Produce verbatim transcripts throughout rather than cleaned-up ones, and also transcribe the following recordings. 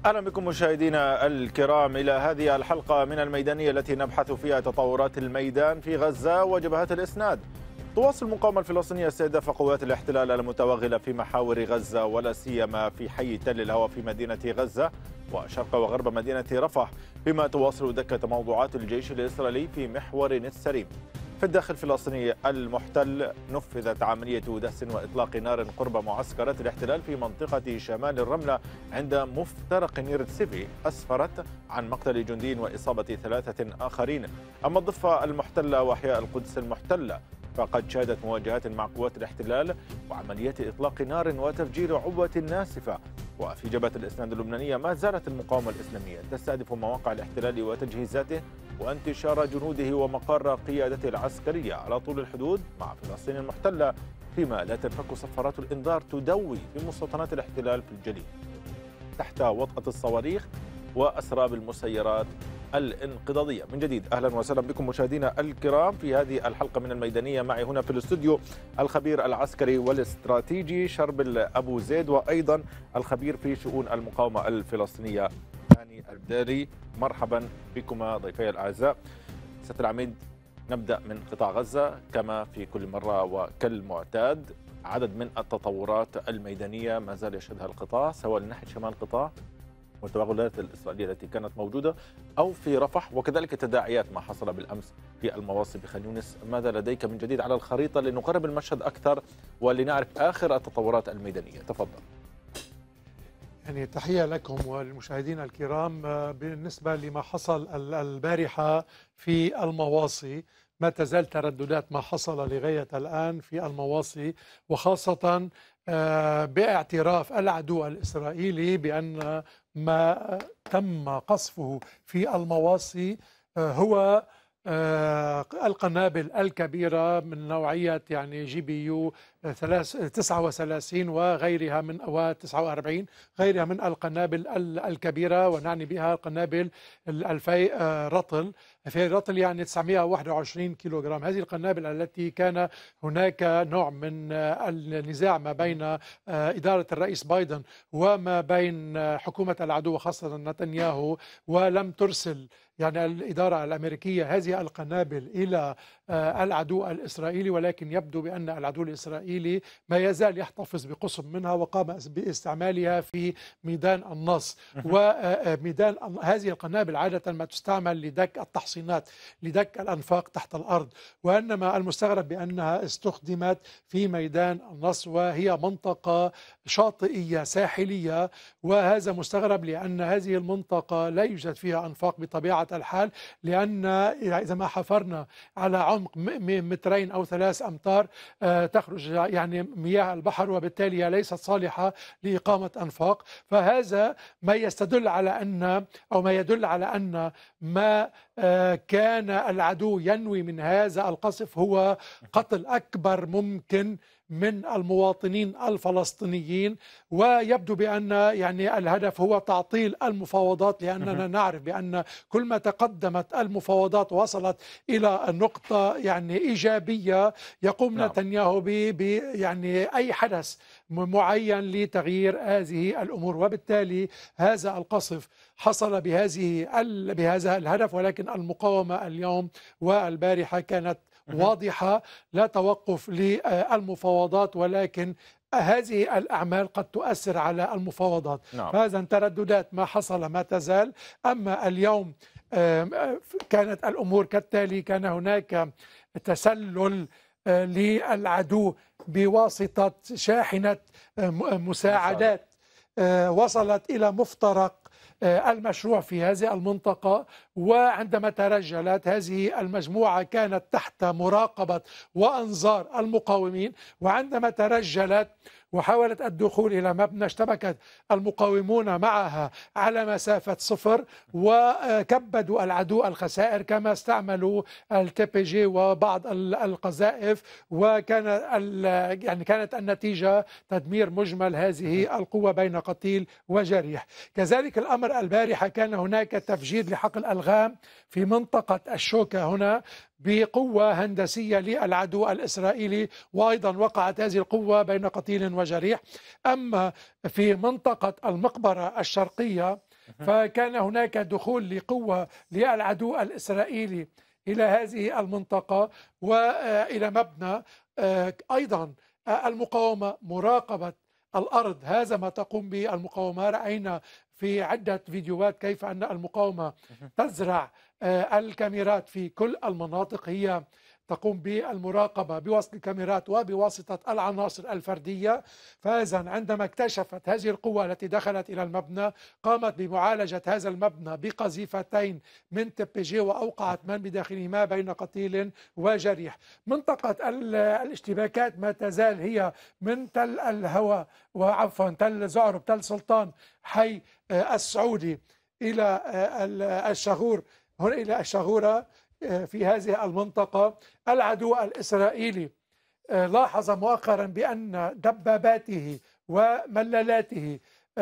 أهلا بكم مشاهدينا الكرام إلى هذه الحلقة من الميدانية التي نبحث فيها تطورات الميدان في غزة وجبهات الإسناد. تواصل المقاومة الفلسطينية استهداف قوات الاحتلال المتوغلة في محاور غزة ولا سيما في حي تل الهوى في مدينة غزة وشرق وغرب مدينة رفح، بما تواصل دكة موضوعات الجيش الإسرائيلي في محور السريم. في الداخل الفلسطيني المحتل نفذت عملية دس وإطلاق نار قرب معسكرات الاحتلال في منطقة شمال الرملة عند مفترق نيرتسيفي أسفرت عن مقتل جندي وإصابة ثلاثة آخرين. أما الضفة المحتلة وأحياء القدس المحتلة فقد شهدت مواجهات مع قوات الاحتلال وعمليات إطلاق نار وتفجير عبوة ناسفة. وفي جبهة الإسناد اللبنانية ما زالت المقاومة الإسلامية تستهدف مواقع الاحتلال وتجهيزاته وانتشار جنوده ومقر قيادته العسكرية على طول الحدود مع فلسطين المحتلة، فيما لا تنفك صفارات الإنذار تدوي في مستوطنات الاحتلال في الجليل تحت وطأة الصواريخ وأسراب المسيرات الانقضاضية. من جديد أهلا وسهلا بكم مشاهدينا الكرام في هذه الحلقة من الميدانية. معي هنا في الاستوديو الخبير العسكري والاستراتيجي شربل أبو زيد، وأيضا الخبير في شؤون المقاومة الفلسطينية هاني البداري. مرحبا بكما ضيفي الأعزاء. سيادة العميد، نبدأ من قطاع غزة كما في كل مرة وكالمعتاد. عدد من التطورات الميدانية ما زال يشهدها القطاع، سواء من ناحية شمال القطاع والتوغلات الإسرائيلية التي كانت موجودة أو في رفح، وكذلك تداعيات ما حصل بالأمس في المواصي بخان يونس. ماذا لديك من جديد على الخريطة لنقرب المشهد أكثر ولنعرف آخر التطورات الميدانية؟ تفضل. يعني تحية لكم والمشاهدين الكرام. بالنسبة لما حصل البارحة في المواصي، ما تزال ترددات ما حصل لغاية الآن في المواصي، وخاصة باعتراف العدو الإسرائيلي بأن ما تم قصفه في المواصي هو القنابل الكبيرة من نوعية يعني جي بي يو تسعة وثلاثين وغيرها من و تسعة وأربعين غيرها من القنابل الكبيرة، ونعني بها قنابل الفي رطل في رطل يعني تسعمئة وواحد وعشرين كيلوغرام. هذه القنابل التي كان هناك نوع من النزاع ما بين إدارة الرئيس بايدن وما بين حكومة العدو خاصة نتنياهو، ولم ترسل يعني الإدارة الأمريكية هذه القنابل إلى العدو الإسرائيلي، ولكن يبدو بأن العدو الإسرائيلي ما يزال يحتفظ بقسم منها وقام باستعمالها في ميدان النصر. وميدان هذه القنابل عادة ما تستعمل لدك التحصينات، لدك الأنفاق تحت الأرض، وإنما المستغرب بأنها استخدمت في ميدان النصر، وهي منطقة شاطئية ساحلية، وهذا مستغرب لأن هذه المنطقة لا يوجد فيها أنفاق بطبيعة الحال، لأن إذا ما حفرنا على عمق مترين أو ثلاث أمتار تخرج يعني مياه البحر، وبالتالي ليست صالحة لإقامة أنفاق. فهذا ما يستدل على أن أو ما يدل على أن ما كان العدو ينوي من هذا القصف هو قتل أكبر ممكن من المواطنين الفلسطينيين، ويبدو بأن يعني الهدف هو تعطيل المفاوضات، لأننا نعرف بأن كل ما تقدمت المفاوضات وصلت إلى نقطة يعني إيجابية يقوم نعم. نتنياهو ب يعني أي حدث معين لتغيير هذه الأمور، وبالتالي هذا القصف حصل بهذه بهذا الهدف. ولكن المقاومة اليوم والبارحة كانت واضحة، لا توقف للمفاوضات، ولكن هذه الأعمال قد تؤثر على المفاوضات. نعم. فهذا ترددات ما حصل ما تزال. أما اليوم كانت الأمور كالتالي: كان هناك تسلل للعدو بواسطة شاحنة مساعدات وصلت إلى مفترق المشروع في هذه المنطقة، وعندما ترجلت هذه المجموعة كانت تحت مراقبة وأنظار المقاومين، وعندما ترجلت وحاولت الدخول إلى مبنى اشتبكت المقاومون معها على مسافة صفر، وكبدوا العدو الخسائر كما استعملوا التي بي جي وبعض القذائف، وكان يعني كانت النتيجة تدمير مجمل هذه القوة بين قتيل وجريح. كذلك الأمر البارحة كان هناك تفجير لحقل ألغام في منطقة الشوكة هنا بقوة هندسية للعدو الإسرائيلي، وأيضا وقعت هذه القوة بين قتيل وجريح. أما في منطقة المقبرة الشرقية فكان هناك دخول لقوة للعدو الإسرائيلي إلى هذه المنطقة وإلى مبنى. أيضا المقاومة مراقبة الأرض، هذا ما تقوم به المقاومة. رأينا في عدة فيديوهات كيف أن المقاومة تزرع الكاميرات في كل المناطق، هي تقوم بالمراقبة بواسطة الكاميرات وبواسطة العناصر الفردية. فإذا عندما اكتشفت هذه القوة التي دخلت إلى المبنى، قامت بمعالجة هذا المبنى بقذيفتين من تبجي وأوقعت من بداخلهما بين قتيل وجريح. منطقة الاشتباكات ما تزال هي من تل الهوى وعفوا تل زعرب، تل سلطان، حي السعودي، إلى الشغور، هنا إلى الشغورة في هذه المنطقة. العدو الإسرائيلي لاحظ مؤخرا بأن دباباته وملالاته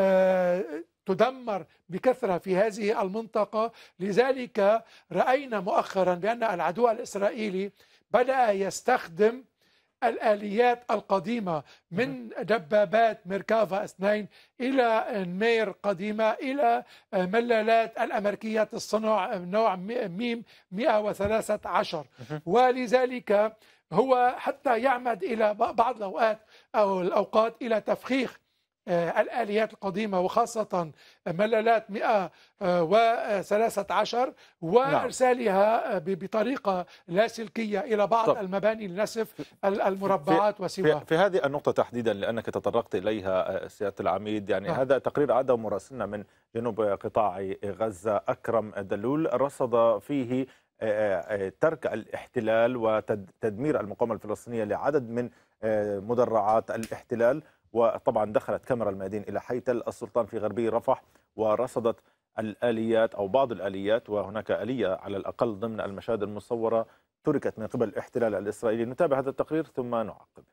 تدمر بكثرة في هذه المنطقة. لذلك رأينا مؤخرا بأن العدو الإسرائيلي بدأ يستخدم الآليات القديمة من دبابات ميركافا اثنين إلى نمير قديمة إلى ملالات الأمريكيات الصنع نوع ميم مئة وثلاثة عشر. ولذلك هو حتى يعمد إلى بعض الأوقات أو الأوقات إلى تفخيخ الآليات القديمة وخاصة ملالات مئة وثلاثة عشر وإرسالها بطريقة لاسلكية إلى بعض طب. المباني لنسف المربعات وسواها. في, في هذه النقطة تحديدا لأنك تطرقت إليها سيادة العميد، يعني آه. هذا تقرير عاد مراسلنا من جنوب قطاع غزة أكرم دلول رصد فيه ترك الاحتلال وتدمير المقاومة الفلسطينية لعدد من مدرعات الاحتلال. وطبعا دخلت كاميرا الميادين إلى حي تل السلطان في غربي رفح ورصدت الآليات أو بعض الآليات، وهناك آلية على الأقل ضمن المشاهد المصورة تركت من قبل الاحتلال الإسرائيلي. نتابع هذا التقرير ثم نعقب.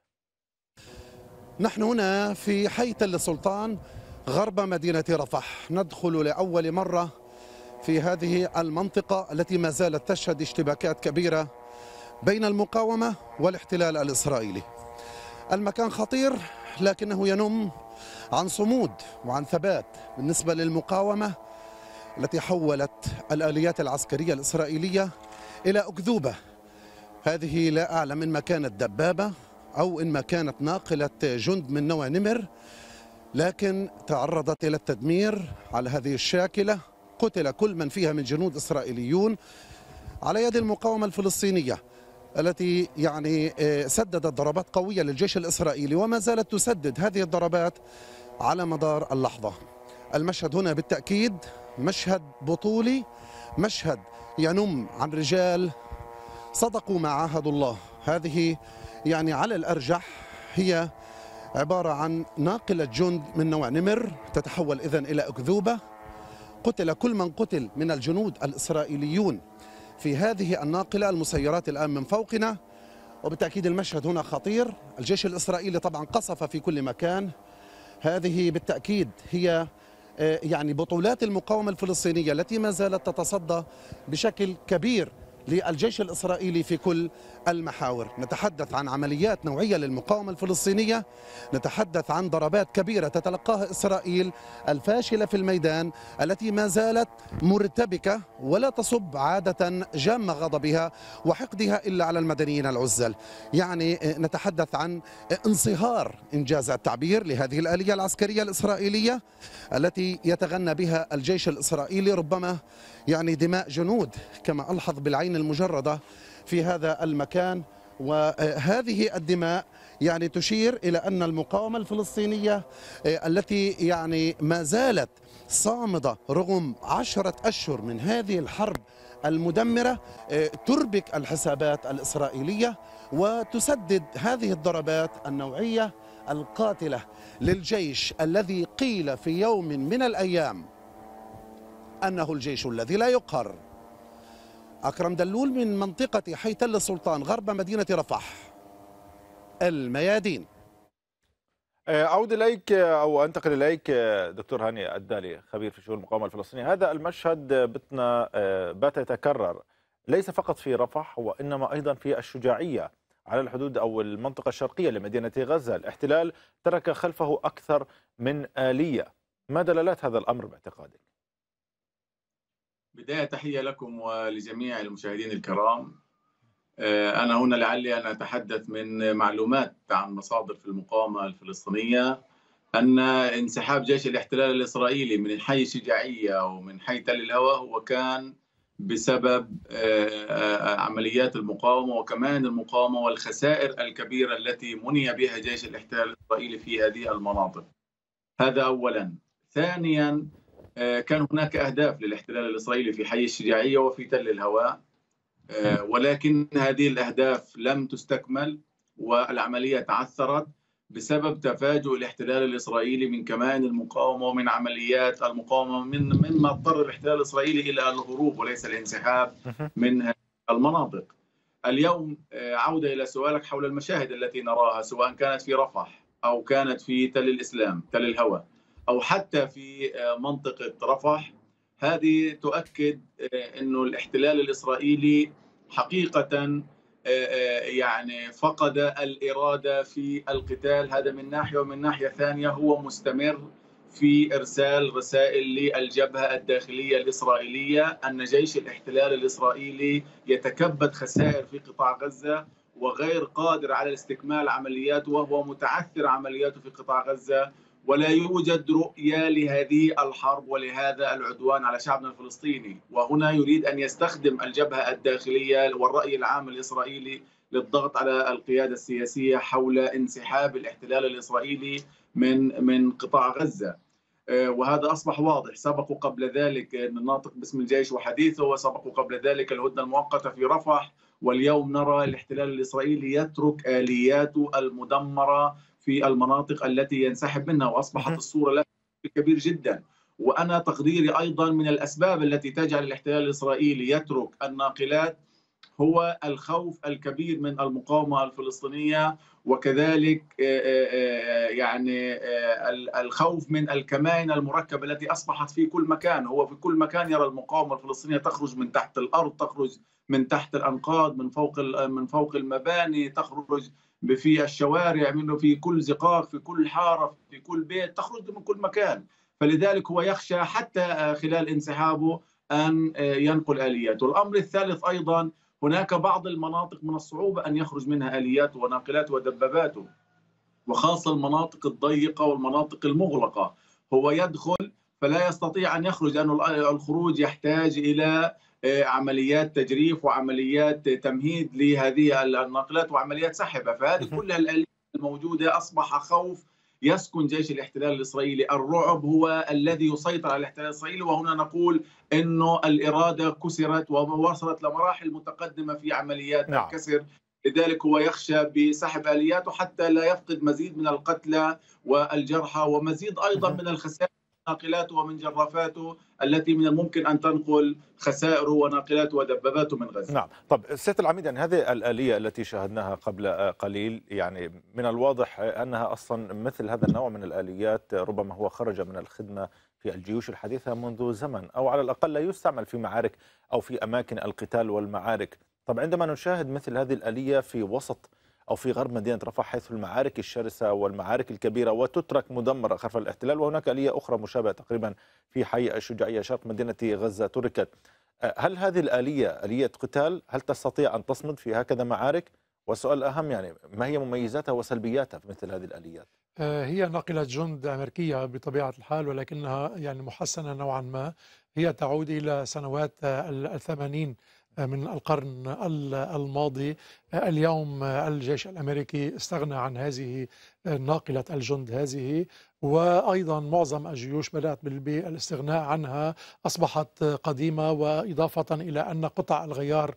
نحن هنا في حي تل السلطان غرب مدينة رفح، ندخل لأول مرة في هذه المنطقة التي ما زالت تشهد اشتباكات كبيرة بين المقاومة والاحتلال الإسرائيلي. المكان خطير لكنه ينم عن صمود وعن ثبات بالنسبة للمقاومة التي حولت الآليات العسكرية الإسرائيلية إلى أكذوبة. هذه لا أعلم إن ما كانت دبابة أو إن ما كانت ناقلة جند من نوع نمر، لكن تعرضت إلى التدمير على هذه الشاكلة. قتل كل من فيها من جنود إسرائيليون على يد المقاومة الفلسطينية التي يعني سددت ضربات قوية للجيش الإسرائيلي وما زالت تسدد هذه الضربات على مدار اللحظة. المشهد هنا بالتأكيد مشهد بطولي، مشهد ينم عن رجال صدقوا ما عاهدوا الله. هذه يعني على الأرجح هي عبارة عن ناقلة جند من نوع نمر تتحول إذن إلى أكذوبة. قتل كل من قتل من الجنود الإسرائيليون في هذه الناقلة المسيرات الآن من فوقنا، وبالتأكيد المشهد هنا خطير. الجيش الإسرائيلي طبعا قصف في كل مكان. هذه بالتأكيد هي يعني بطولات المقاومة الفلسطينية التي ما زالت تتصدى بشكل كبير للجيش الإسرائيلي في كل المحاور. نتحدث عن عمليات نوعية للمقاومة الفلسطينية، نتحدث عن ضربات كبيرة تتلقاها إسرائيل الفاشلة في الميدان التي ما زالت مرتبكة ولا تصب عادة جام غضبها وحقدها إلا على المدنيين العزل. يعني نتحدث عن انصهار إنجاز التعبير لهذه الآلية العسكرية الإسرائيلية التي يتغنى بها الجيش الإسرائيلي، ربما يعني دماء جنود كما ألحظ بالعين المجردة في هذا المكان. وهذه الدماء يعني تشير إلى أن المقاومة الفلسطينية التي يعني ما زالت صامدة رغم عشرة أشهر من هذه الحرب المدمرة تربك الحسابات الإسرائيلية وتسدد هذه الضربات النوعية القاتلة للجيش الذي قيل في يوم من الأيام أنه الجيش الذي لا يقهر. أكرم دلول من منطقة حي تل السلطان غرب مدينة رفح، الميادين. أعود إليك أو أنتقل إليك دكتور هاني الدالي خبير في شؤون المقاومة الفلسطينية. هذا المشهد بتنا بات يتكرر ليس فقط في رفح وإنما أيضا في الشجاعية على الحدود أو المنطقة الشرقية لمدينة غزة. الاحتلال ترك خلفه أكثر من آلية. ما دلالات هذا الأمر باعتقادك؟ بداية تحية لكم ولجميع المشاهدين الكرام. أنا هنا لعلي أن أتحدث من معلومات عن مصادر في المقاومة الفلسطينية أن انسحاب جيش الاحتلال الإسرائيلي من حي الشجاعية ومن حي تل الهوى هو كان بسبب عمليات المقاومة وكمان المقاومة والخسائر الكبيرة التي مني بها جيش الاحتلال الإسرائيلي في هذه المناطق. هذا أولا. ثانيا، كان هناك أهداف للاحتلال الإسرائيلي في حي الشجاعية وفي تل الهوى، ولكن هذه الأهداف لم تستكمل والعملية تعثرت بسبب تفاجؤ الاحتلال الإسرائيلي من كمان المقاومة ومن عمليات المقاومة من مما اضطر الاحتلال الإسرائيلي إلى الهروب وليس الانسحاب من المناطق. اليوم عودة إلى سؤالك حول المشاهد التي نراها سواء كانت في رفح أو كانت في تل الإسلام تل الهوى أو حتى في منطقة رفح، هذه تؤكد أنه الاحتلال الإسرائيلي حقيقة يعني فقد الإرادة في القتال. هذا من ناحية، ومن ناحية ثانية هو مستمر في إرسال رسائل للجبهة الداخلية الإسرائيلية أن جيش الاحتلال الإسرائيلي يتكبد خسائر في قطاع غزة وغير قادر على استكمال عملياته، وهو متعثر عملياته في قطاع غزة، ولا يوجد رؤية لهذه الحرب ولهذا العدوان على شعبنا الفلسطيني. وهنا يريد أن يستخدم الجبهة الداخلية والرأي العام الإسرائيلي للضغط على القيادة السياسية حول انسحاب الاحتلال الإسرائيلي من من قطاع غزة. وهذا أصبح واضح. سبقوا قبل ذلك الناطق باسم الجيش وحديثه، وسبقوا قبل ذلك الهدنة المؤقتة في رفح، واليوم نرى الاحتلال الإسرائيلي يترك آلياته المدمرة في المناطق التي ينسحب منها، وأصبحت الصورة لا كبير جدا. وأنا تقديري أيضا من الأسباب التي تجعل الاحتلال الإسرائيلي يترك الناقلات هو الخوف الكبير من المقاومة الفلسطينية، وكذلك يعني الخوف من الكمائن المركبة التي أصبحت في كل مكان. هو في كل مكان يرى المقاومة الفلسطينية تخرج من تحت الأرض، تخرج من تحت الأنقاض، من فوق من فوق المباني، تخرج في الشوارع، منه في كل زقاق، في كل حارة، في كل بيت، تخرج من كل مكان. فلذلك هو يخشى حتى خلال انسحابه أن ينقل آلياته. الأمر الثالث أيضا، هناك بعض المناطق من الصعوبة أن يخرج منها آلياته وناقلاته ودباباته، وخاصة المناطق الضيقة والمناطق المغلقة. هو يدخل فلا يستطيع أن يخرج، لأن الخروج يحتاج إلى عمليات تجريف وعمليات تمهيد لهذه الناقلات وعمليات سحبة. فهذه كلها الآليات الموجودة أصبح خوف يسكن جيش الاحتلال الإسرائيلي. الرعب هو الذي يسيطر على الاحتلال الإسرائيلي، وهنا نقول إنه الإرادة كسرت ووصلت لمراحل متقدمة في عمليات نعم. الكسر. لذلك هو يخشى بسحب آلياته حتى لا يفقد مزيد من القتلى والجرحى ومزيد أيضا من الخسائر ناقلاته ومن جرافاته التي من الممكن أن تنقل خسائره وناقلاته ودباباته من غزة. نعم. طب سيادة العميد، يعني هذه الآلية التي شاهدناها قبل قليل، يعني من الواضح أنها أصلا مثل هذا النوع من الآليات ربما هو خرج من الخدمة في الجيوش الحديثة منذ زمن، أو على الأقل لا يستعمل في معارك أو في أماكن القتال والمعارك. طب عندما نشاهد مثل هذه الآلية في وسط أو في غرب مدينة رفح حيث المعارك الشرسة والمعارك الكبيرة وتترك مدمرة خلف الاحتلال، وهناك آلية أخرى مشابهة تقريبا في حي الشجاعية شرق مدينة غزة تركت، هل هذه الآلية آلية قتال؟ هل تستطيع أن تصمد في هكذا معارك؟ والسؤال الأهم، يعني ما هي مميزاتها وسلبياتها في مثل هذه الآليات؟ هي ناقلة جند أمريكية بطبيعة الحال، ولكنها يعني محسنة نوعا ما. هي تعود إلى سنوات الثمانين من القرن الماضي. اليوم الجيش الأمريكي استغنى عن هذه ناقلة الجند هذه، وأيضا معظم الجيوش بدأت بالاستغناء عنها، أصبحت قديمة. وإضافة إلى أن قطع الغيار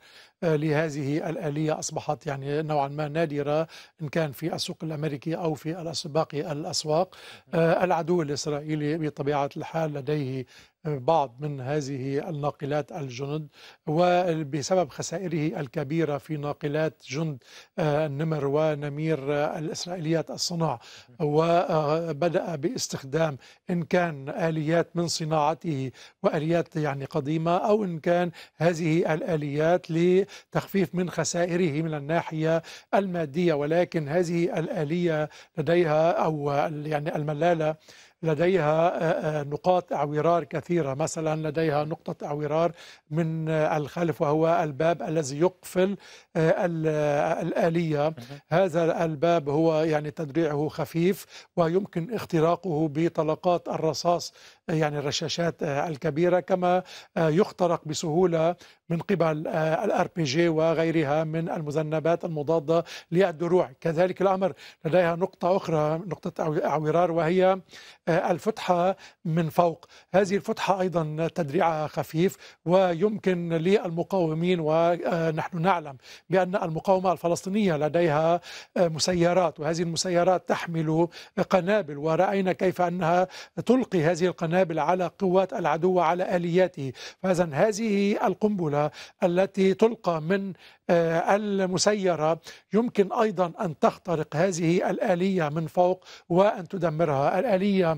لهذه الآلية أصبحت يعني نوعا ما نادرة، إن كان في السوق الأمريكي أو في باقي الأسواق. العدو الإسرائيلي بطبيعة الحال لديه بعض من هذه الناقلات الجند، وبسبب خسائره الكبيرة في ناقلات جند النمر ونمير الإسرائيليات الصنع، وبدأ باستخدام إن كان آليات من صناعته وآليات يعني قديمة، أو إن كان هذه الآليات لتخفيف من خسائره من الناحية المادية. ولكن هذه الآلية لديها أو يعني الملالة لديها نقاط اعورار كثيرة. مثلا لديها نقطة اعورار من الخلف، وهو الباب الذي يقفل الآلية. هذا الباب هو يعني تدريعه خفيف ويمكن اختراقه بطلقات الرصاص، يعني الرشاشات الكبيرة، كما يخترق بسهولة من قبل الار بي جي وغيرها من المذنبات المضادة للدروع. كذلك الأمر لديها نقطة أخرى، نقطة اعورار، وهي الفتحة من فوق. هذه الفتحة أيضا تدريعها خفيف، ويمكن للمقاومين، ونحن نعلم بأن المقاومة الفلسطينية لديها مسيرات، وهذه المسيرات تحمل قنابل، ورأينا كيف أنها تلقي هذه القنابل على قوات العدو وعلى آلياته. فإذا هذه القنبلة التي تلقى من المسيرة يمكن أيضا أن تخترق هذه الآلية من فوق وأن تدمرها. الآلية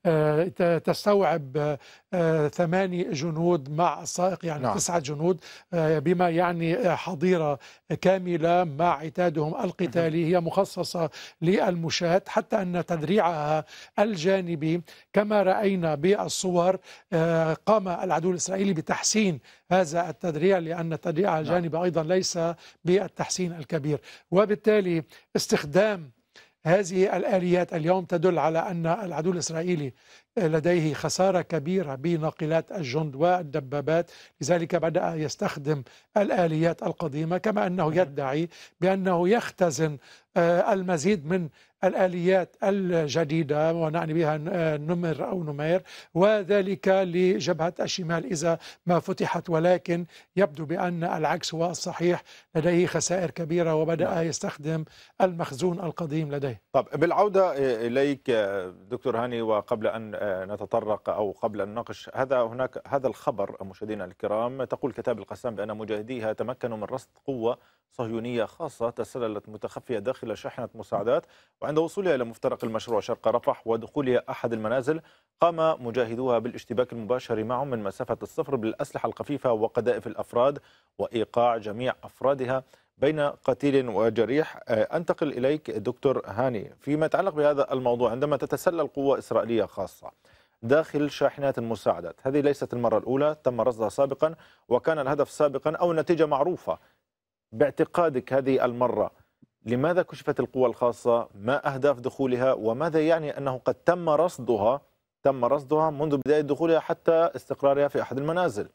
تستوعب ثماني جنود مع السائق، يعني نعم. تسعة جنود، بما يعني حظيرة كاملة مع عتادهم القتالي. هي مخصصة للمشاة، حتى أن تدريعها الجانبي كما رأينا بالصور قام العدو الإسرائيلي بتحسين هذا التدريع، لأن التدريع الجانبي أيضا ليس بالتحسين الكبير. وبالتالي استخدام هذه الآليات اليوم تدل على أن العدو الإسرائيلي لديه خسارة كبيرة بناقلات الجند والدبابات، لذلك بدأ يستخدم الآليات القديمة، كما أنه يدعي بأنه يختزن المزيد من الآليات الجديدة، ونعني بها نمر أو نمير، وذلك لجبهة الشمال إذا ما فتحت. ولكن يبدو بأن العكس هو الصحيح، لديه خسائر كبيرة وبدأ يستخدم المخزون القديم لديه. طب بالعودة إليك دكتور هاني، وقبل أن نتطرق أو قبل أن نناقش هذا، هناك هذا الخبر مشاهدينا الكرام، تقول كتائب القسام بأن مجاهديها تمكنوا من رصد قوة صهيونية خاصة تسللت متخفية داخل شاحنة مساعدات، وعند وصولها إلى مفترق المشروع شرق رفح ودخولها أحد المنازل قام مجاهدوها بالاشتباك المباشر معهم من مسافة الصفر بالأسلحة الخفيفة وقذائف الأفراد، وإيقاع جميع أفرادها بين قتيل وجريح. أنتقل إليك دكتور هاني فيما يتعلق بهذا الموضوع. عندما تتسلل قوة إسرائيلية خاصة داخل شاحنات المساعدات، هذه ليست المرة الأولى، تم رصدها سابقا وكان الهدف سابقا أو النتيجة معروفة. باعتقادك هذه المرة لماذا كشفت القوة الخاصة؟ ما أهداف دخولها؟ وماذا يعني أنه قد تم رصدها تم رصدها منذ بداية دخولها حتى استقرارها في أحد المنازل؟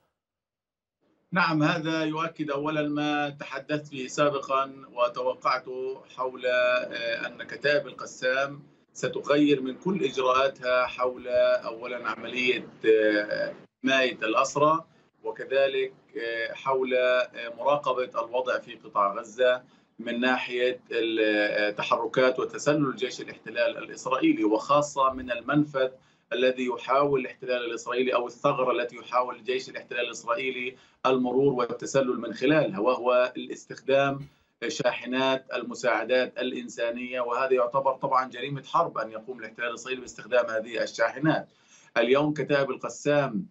نعم، هذا يؤكد أولا ما تحدثت به سابقا وتوقعته حول أن كتائب القسام ستغير من كل إجراءاتها حول أولا عملية حماية الأسرى، وكذلك حول مراقبة الوضع في قطاع غزة من ناحية تحركات وتسلل الجيش الاحتلال الإسرائيلي، وخاصة من المنفذ الذي يحاول الاحتلال الإسرائيلي أو الثغرة التي يحاول الجيش الاحتلال الإسرائيلي المرور والتسلل من خلالها، وهو الاستخدام شاحنات المساعدات الإنسانية. وهذا يعتبر طبعا جريمة حرب أن يقوم الاحتلال الإسرائيلي باستخدام هذه الشاحنات. اليوم كتائب القسام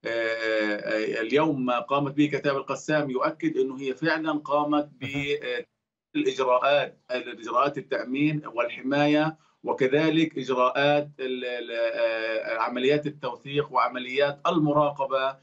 اليوم ما قامت به كتائب القسام يؤكد أنه هي فعلا قامت بالإجراءات الإجراءات التأمين والحماية، وكذلك إجراءات عمليات التوثيق وعمليات المراقبة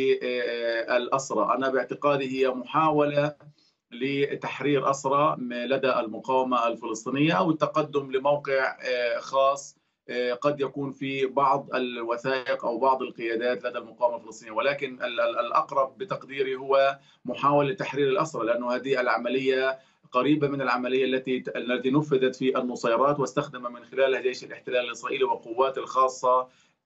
للأسرى. أنا باعتقادي هي محاولة لتحرير أسرى لدى المقاومة الفلسطينية أو التقدم لموقع خاص قد يكون في بعض الوثائق أو بعض القيادات لدى المقاومة الفلسطينية، ولكن الأقرب بتقديري هو محاولة تحرير الأسرى، لأنه هذه العملية قريبة من العملية التي التي نفذت في النصيرات واستخدم من خلالها جيش الاحتلال الإسرائيلي وقوات الخاصة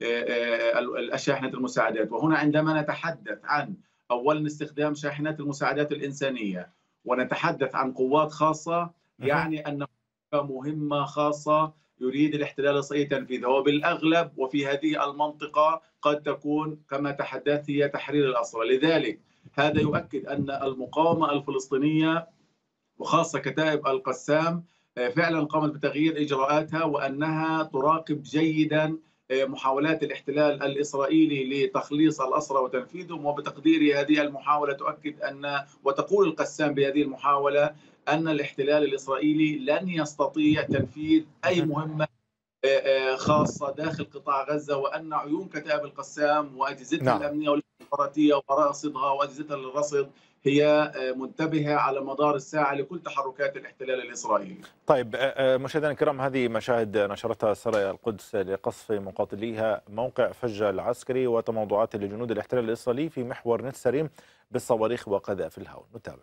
شاحنة المساعدات. وهنا عندما نتحدث عن أولا استخدام شاحنات المساعدات الإنسانية ونتحدث عن قوات خاصة، يعني أن مهمة خاصة يريد الاحتلال الإسرائيلي تنفيذها، وبالأغلب وفي هذه المنطقة قد تكون كما تحدثت هي تحرير الأسرى. لذلك هذا يؤكد أن المقاومة الفلسطينية وخاصة كتائب القسام فعلا قامت بتغيير إجراءاتها، وأنها تراقب جيدا محاولات الاحتلال الإسرائيلي لتخليص الأسرى وتنفيذهم. وبتقديري هذه المحاولة تؤكد أن وتقول القسام بهذه المحاولة أن الاحتلال الإسرائيلي لن يستطيع تنفيذ أي مهمة خاصة داخل قطاع غزة، وأن عيون كتائب القسام وأجهزتها نعم. الأمنية والاستخباراتية ومراصدها وأجهزتها للرصد هي منتبهة على مدار الساعة لكل تحركات الاحتلال الإسرائيلي. طيب مشاهدينا الكرام، هذه مشاهد نشرتها سرايا القدس لقصف مقاتليها موقع فجة العسكري وتموضعات لجنود الاحتلال الإسرائيلي في محور نتسريم بالصواريخ وقذائف الهون. نتابع.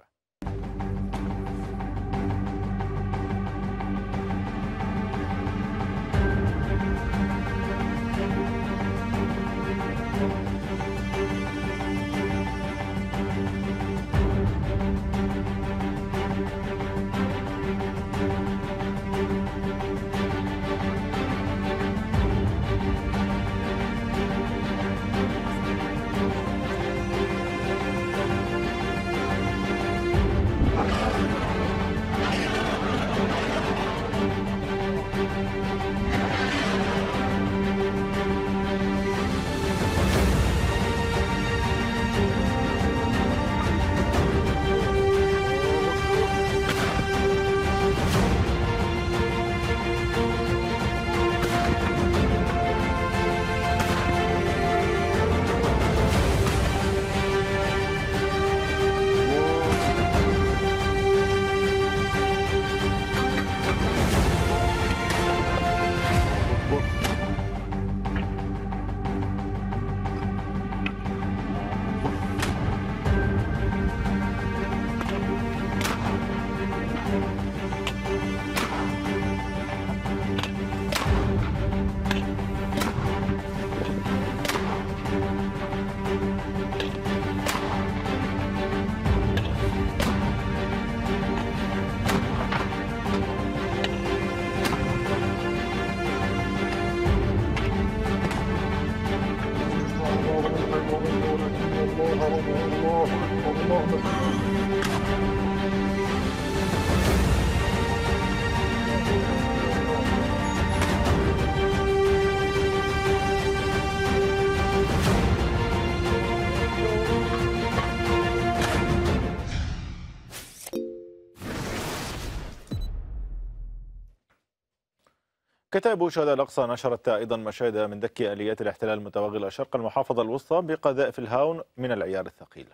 كتائب شهداء الأقصى نشرت أيضا مشاهد من دك آليات الاحتلال المتوغلة شرق المحافظة الوسطى بقذائف الهاون من العيار الثقيل.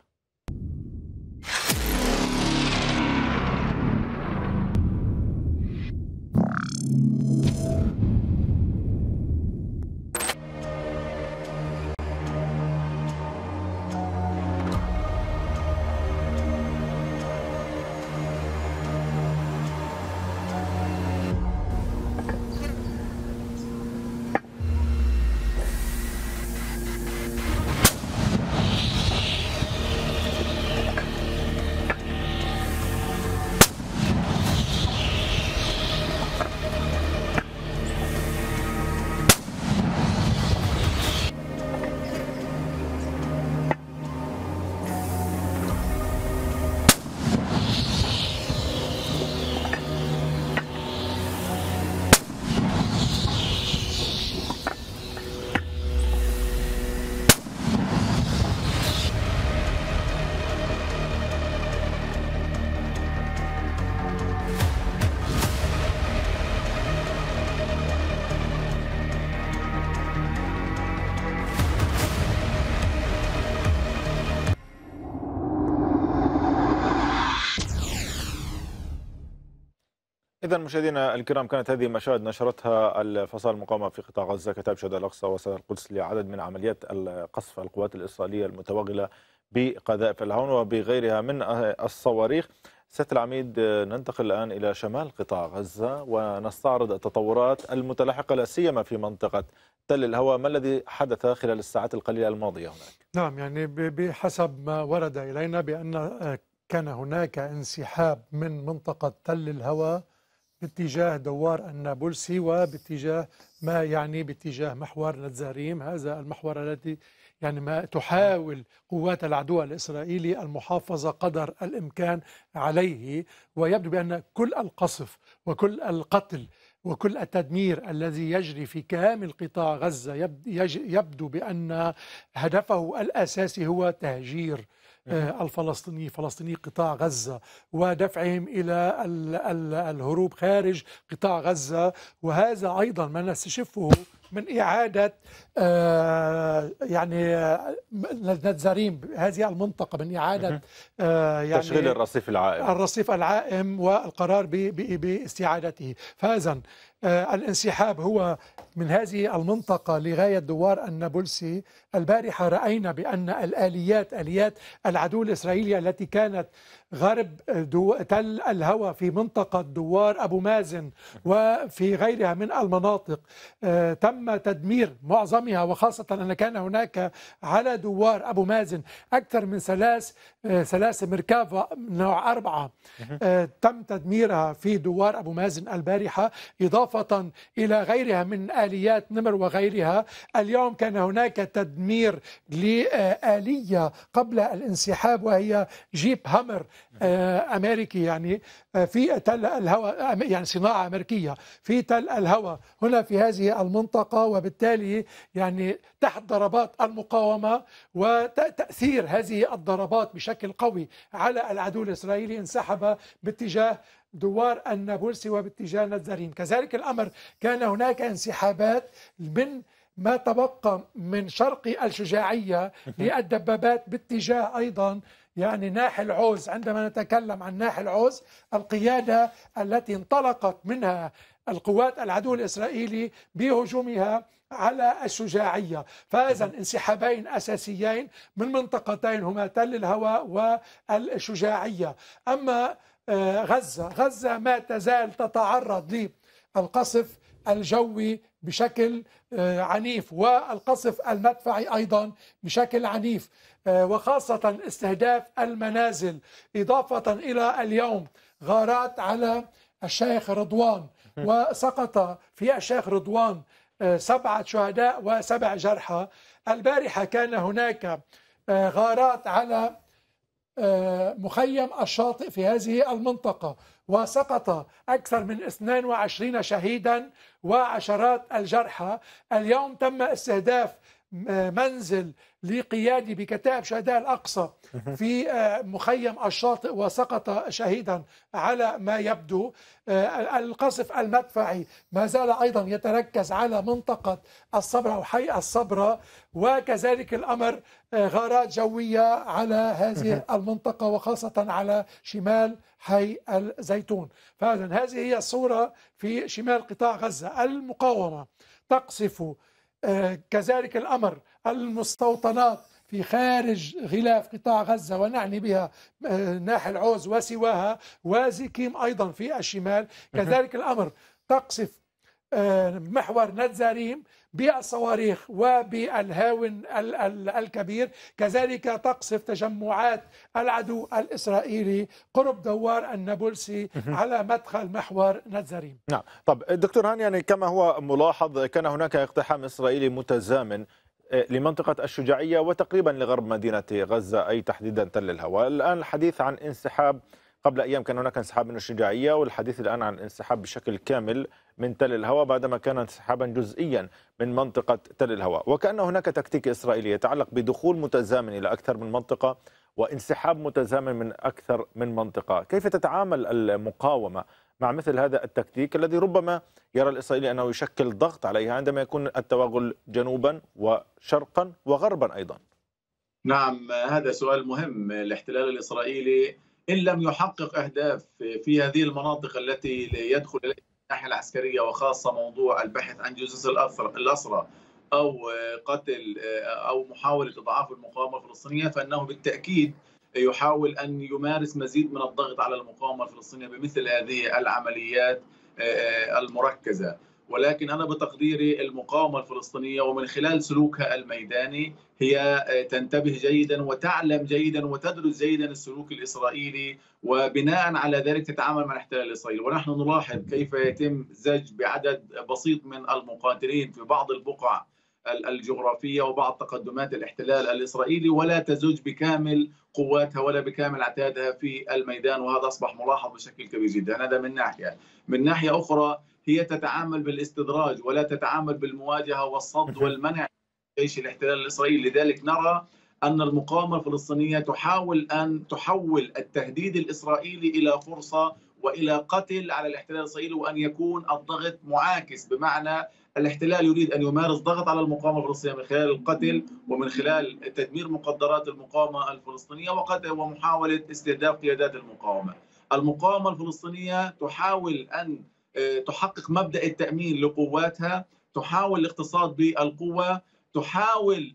إذا مشاهدينا الكرام، كانت هذه مشاهد نشرتها الفصائل المقاومة في قطاع غزة كتائب شهداء الأقصى وسرايا القدس لعدد من عمليات القصف القوات الإسرائيلية المتوغلة بقذائف الهون وبغيرها من الصواريخ. سيادة العميد، ننتقل الآن إلى شمال قطاع غزة ونستعرض التطورات المتلاحقة لا سيما في منطقة تل الهوى. ما الذي حدث خلال الساعات القليلة الماضية هناك؟ نعم، يعني بحسب ما ورد إلينا بأن كان هناك انسحاب من منطقة تل الهوى باتجاه دوار النابلسي وباتجاه ما يعني باتجاه محور نتزاريم، هذا المحور الذي يعني ما تحاول قوات العدو الإسرائيلي المحافظة قدر الإمكان عليه. ويبدو بأن كل القصف وكل القتل وكل التدمير الذي يجري في كامل قطاع غزة يبدو بأن هدفه الأساسي هو تهجير الفلسطيني فلسطيني قطاع غزة ودفعهم إلى الهروب خارج قطاع غزة. وهذا أيضا ما نستشفه من إعادة آه يعني نتزاريم هذه المنطقة، من إعادة آه يعني تشغيل الرصيف العائم الرصيف العائم والقرار باستعادته. فإذن آه الانسحاب هو من هذه المنطقة لغاية دوار النابلسي. البارحة رأينا بأن الآليات آليات العدو الإسرائيلي التي كانت غرب دو تل الهوى في منطقة دوار أبو مازن وفي غيرها من المناطق آه تم تدمير معظمها، وخاصة أن كان هناك على دوار أبو مازن أكثر من ثلاث آه ثلاث مركبة نوع أربعة آه تم تدميرها في دوار أبو مازن البارحة، إضافة إلى غيرها من آليات نمر وغيرها. اليوم كان هناك تدمير لآلية قبل الانسحاب وهي جيب هامر أمريكي، يعني في تل الهوى، يعني صناعة أمريكية في تل الهوى هنا في هذه المنطقة. وبالتالي يعني تحت ضربات المقاومة وتأثير هذه الضربات بشكل قوي على العدو الإسرائيلي انسحب باتجاه دوار النابلسي وباتجاه نتزاريم. كذلك الأمر كان هناك انسحابات من ما تبقى من شرق الشجاعية للدبابات باتجاه أيضا يعني ناحل عوز. عندما نتكلم عن ناحل عوز، القيادة التي انطلقت منها القوات العدو الإسرائيلي بهجومها على الشجاعية. فإذا انسحابين أساسيين من منطقتين هما تل الهوى والشجاعية. أما غزة غزة ما تزال تتعرض للقصف الجوي بشكل عنيف والقصف المدفعي أيضا بشكل عنيف، وخاصة استهداف المنازل، إضافة إلى اليوم غارات على الشيخ رضوان، وسقط في الشيخ رضوان سبعة شهداء وسبع جرحى. البارحة كان هناك غارات على مخيم الشاطئ في هذه المنطقة وسقط أكثر من اثنين وعشرين شهيدا وعشرات الجرحى. اليوم تم استهداف منزل لقيادي بكتائب شهداء الأقصى في مخيم الشاطئ وسقط شهيدا على ما يبدو. القصف المدفعي ما زال أيضا يتركز على منطقة الصبرة أو حي الصبرة، وكذلك الأمر غارات جوية على هذه المنطقة وخاصة على شمال حي الزيتون. فإذن هذه هي الصورة في شمال قطاع غزة. المقاومة تقصف كذلك الأمر المستوطنات في خارج غلاف قطاع غزة، ونعني بها ناحل عوز وسواها وزيكيم أيضا في الشمال. كذلك الأمر تقصف محور نتزاريم بالصواريخ وبالهاون الكبير. كذلك تقصف تجمعات العدو الإسرائيلي قرب دوار النابلسي على مدخل محور نتزاريم. نعم. طب دكتور هاني، يعني كما هو ملاحظ كان هناك اقتحام إسرائيلي متزامن لمنطقة الشجاعية وتقريبا لغرب مدينة غزة، أي تحديدا تل الهوى. الآن الحديث عن انسحاب، قبل أيام كان هناك انسحاب من الشجاعية، والحديث الآن عن انسحاب بشكل كامل من تل الهوى بعدما كان انسحابا جزئيا من منطقة تل الهوى. وكأن هناك تكتيك إسرائيلي يتعلق بدخول متزامن إلى أكثر من منطقة وانسحاب متزامن من أكثر من منطقة. كيف تتعامل المقاومة مع مثل هذا التكتيك الذي ربما يرى الإسرائيلي أنه يشكل ضغط عليها عندما يكون التوغل جنوبا وشرقا وغربا أيضا؟ نعم، هذا سؤال مهم. الاحتلال الإسرائيلي إن لم يحقق أهداف في هذه المناطق التي يدخل إليها الناحية العسكرية، وخاصة موضوع البحث عن جثث الأسرى أو قتل أو محاولة إضعاف المقاومة الفلسطينية، فإنه بالتأكيد يحاول أن يمارس مزيد من الضغط على المقاومة الفلسطينية بمثل هذه العمليات المركزة. ولكن أنا بتقديري المقاومة الفلسطينية ومن خلال سلوكها الميداني هي تنتبه جيدا وتعلم جيدا وتدرس جيدا السلوك الإسرائيلي، وبناء على ذلك تتعامل مع الاحتلال الإسرائيلي. ونحن نلاحظ كيف يتم زج بعدد بسيط من المقاتلين في بعض البقع الجغرافية وبعض تقدمات الاحتلال الإسرائيلي، ولا تزج بكامل قواتها ولا بكامل عتادها في الميدان، وهذا أصبح ملاحظ بشكل كبير جدا. هذا من ناحية. من ناحية أخرى هي تتعامل بالاستدراج ولا تتعامل بالمواجهة والصد والمنع جيش الاحتلال الإسرائيلي. لذلك نرى أن المقاومة الفلسطينية تحاول أن تحول التهديد الإسرائيلي إلى فرصة وإلى قتل على الاحتلال الإسرائيلي، وأن يكون الضغط معاكس، بمعنى الاحتلال يريد أن يمارس ضغط على المقاومة الفلسطينية من خلال القتل ومن خلال تدمير مقدرات المقاومة الفلسطينية وقتل ومحاولة استهداف قيادات المقاومة. المقاومة الفلسطينية تحاول أن تحقق مبدأ التأمين لقواتها، تحاول الاقتصاد بالقوة، تحاول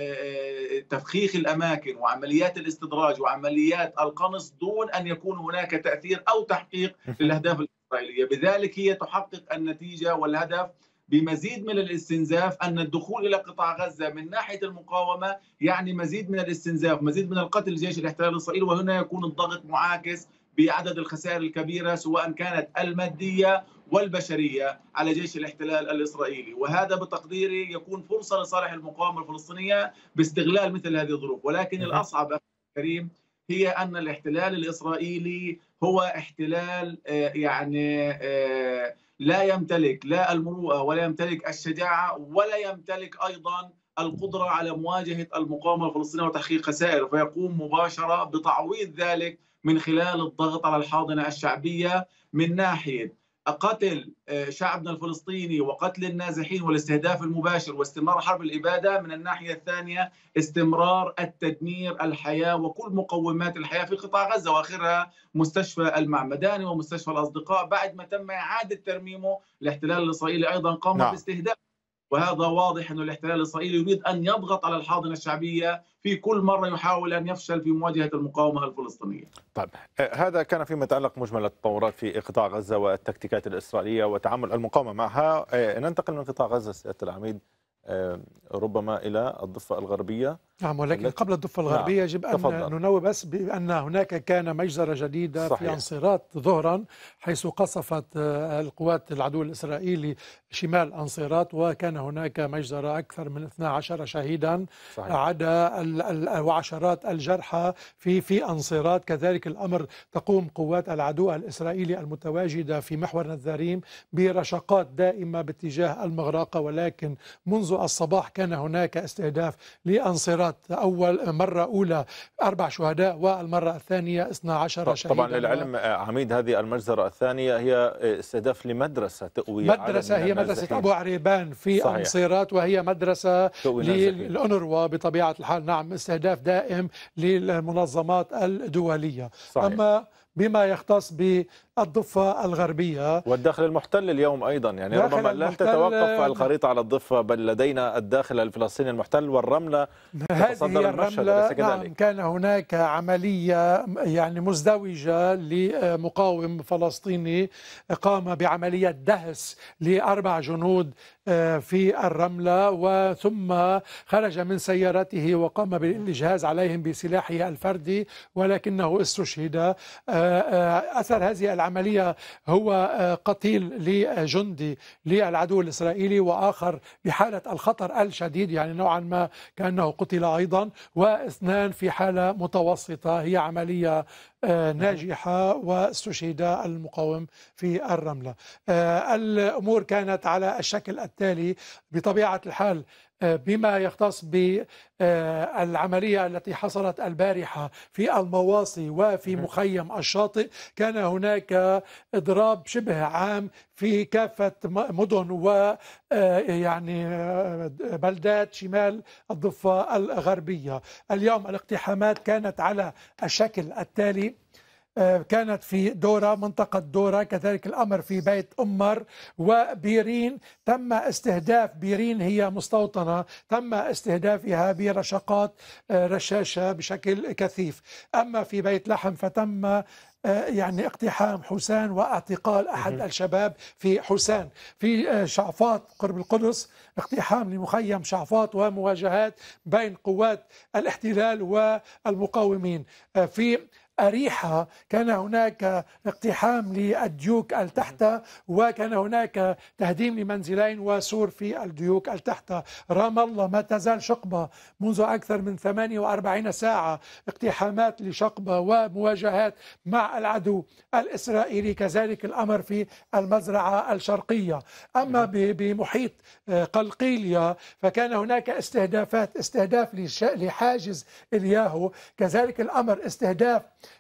تفخيخ الأماكن وعمليات الاستدراج وعمليات القنص دون أن يكون هناك تأثير أو تحقيق للأهداف الإسرائيلية. بذلك هي تحقق النتيجة والهدف بمزيد من الاستنزاف، أن الدخول إلى قطاع غزة من ناحية المقاومة يعني مزيد من الاستنزاف، مزيد من القتل لجيش الاحتلال الإسرائيلي، وهنا يكون الضغط معاكس بعدد الخسائر الكبيرة سواء كانت المادية والبشرية على جيش الاحتلال الإسرائيلي. وهذا بتقديري يكون فرصة لصالح المقاومة الفلسطينية باستغلال مثل هذه الظروف. ولكن الأصعب أخي الكريم هي أن الاحتلال الإسرائيلي هو احتلال يعني لا يمتلك لا المروءة ولا يمتلك الشجاعة ولا يمتلك أيضا القدرة على مواجهة المقاومة الفلسطينية وتحقيق خسائر، فيقوم مباشرة بتعويض ذلك من خلال الضغط على الحاضنة الشعبية من ناحية قتل شعبنا الفلسطيني وقتل النازحين والاستهداف المباشر واستمرار حرب الإبادة، من الناحية الثانية استمرار التدمير الحياة وكل مقومات الحياة في قطاع غزة، وآخرها مستشفى المعمداني ومستشفى الأصدقاء بعد ما تم إعادة ترميمه. الاحتلال الإسرائيلي أيضا قام نعم. باستهداف، وهذا واضح أن الاحتلال الإسرائيلي يريد أن يضغط على الحاضنة الشعبية في كل مرة يحاول أن يفشل في مواجهة المقاومة الفلسطينية. طيب هذا كان فيما يتعلق مجمل التطورات في قطاع غزة والتكتيكات الإسرائيلية وتعامل المقاومة معها. ننتقل من قطاع غزة سيادة العميد ربما إلى الضفة الغربية. نعم، ولكن قبل الضفة الغربية نعم. يجب أن تفضل. ننوه بس بأن هناك كان مجزرة جديدة صحيح. في أنصيرات ظهرا، حيث قصفت القوات العدو الإسرائيلي شمال أنصيرات، وكان هناك مجزرة أكثر من اثني عشر شهيدا صحيح. عدا وعشرات الجرحى في في أنصيرات. كذلك الأمر تقوم قوات العدو الإسرائيلي المتواجدة في محور نزاريم برشقات دائمة باتجاه المغراقة، ولكن منذ الصباح كان هناك استهداف لأنصيرات، أول مرة أولى أربع شهداء والمرة الثانية اثني عشر شهيدا. طبعا للعلم عميد هذه المجزرة الثانية هي استهداف لمدرسة تؤوي مدرسة هي مدرسة أبو عريبان في صحيح. أنصيرات، وهي مدرسة للأونروا بطبيعة الحال. نعم، استهداف دائم للمنظمات الدولية صحيح. أما بما يختص بالضفة الغربية والداخل المحتل اليوم أيضا، يعني ربما لن تتوقف الخريطة على الضفة، بل لدينا الداخل الفلسطيني المحتل والرملة تتصدر المشهد. نعم، كان هناك عملية يعني مزدوجة لمقاوم فلسطيني قام بعملية دهس لأربع جنود في الرملة، وثم خرج من سيارته وقام بالإجهاز عليهم بسلاحه الفردي، ولكنه استشهد. أثر هذه العملية هو قتيل لجندي للعدو الإسرائيلي، وآخر بحالة الخطر الشديد، يعني نوعا ما كأنه قتل أيضا، واثنان في حالة متوسطة. هي عملية ناجحة واستشهد المقاوم في الرملة. الأمور كانت على الشكل التالي بطبيعة الحال. بما يختص بالعملية التي حصلت البارحة في المواصي وفي مخيم الشاطئ، كان هناك إضراب شبه عام في كافة مدن ويعني بلدات شمال الضفة الغربية. اليوم الاقتحامات كانت على الشكل التالي: كانت في دورة، منطقة دورة، كذلك الأمر في بيت أمر وبيرين. تم استهداف بيرين، هي مستوطنة تم استهدافها برشقات رشاشة بشكل كثيف. أما في بيت لحم فتم يعني اقتحام حسان واعتقال أحد الشباب في حسان. في شعفاط قرب القدس اقتحام لمخيم شعفاط ومواجهات بين قوات الاحتلال والمقاومين. في أريحة كان هناك اقتحام للديوك التحتة، وكان هناك تهديم لمنزلين وسور في الديوك التحتة. رام الله ما تزال شقبة منذ أكثر من ثمانية وأربعين ساعة، اقتحامات لشقبة ومواجهات مع العدو الإسرائيلي. كذلك الأمر في المزرعة الشرقية. أما بمحيط قلقيلية فكان هناك استهدافات، استهداف لحاجز إلياهو، كذلك الأمر استهداف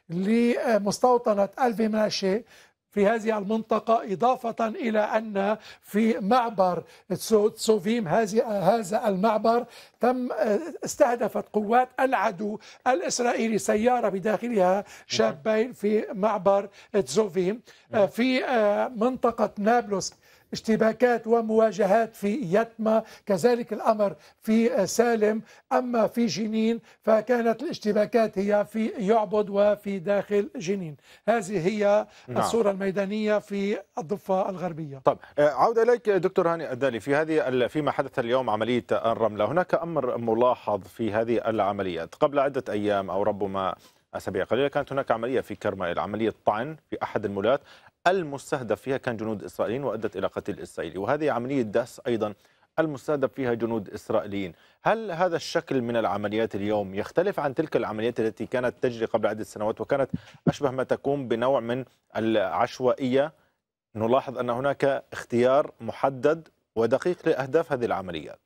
لمستوطنة الفيماشي في هذه المنطقة، إضافة إلى أن في معبر تسوفيم هذا المعبر تم استهدفت قوات العدو الإسرائيلي سيارة بداخلها شابين في معبر تسوفيم. في منطقة نابلس اشتباكات ومواجهات في يتما، كذلك الأمر في سالم. أما في جنين فكانت الاشتباكات هي في يعبد وفي داخل جنين. هذه هي نعم. الصورة الميدانية في الضفة الغربية. طب عودة إليك دكتور هاني الدالي، في هذه فيما حدث اليوم عملية الرملة، هناك أمر ملاحظ في هذه العمليات. قبل عدة أيام أو ربما أسابيع قليلة كانت هناك عملية في كرمال، عملية طعن في أحد المولات، المستهدف فيها كان جنود إسرائيليين وأدت إلى قتل إسرائيلي، وهذه عملية داس أيضا المستهدف فيها جنود إسرائيليين. هل هذا الشكل من العمليات اليوم يختلف عن تلك العمليات التي كانت تجري قبل عدة سنوات وكانت أشبه ما تكون بنوع من العشوائية؟ نلاحظ أن هناك اختيار محدد ودقيق لأهداف هذه العمليات.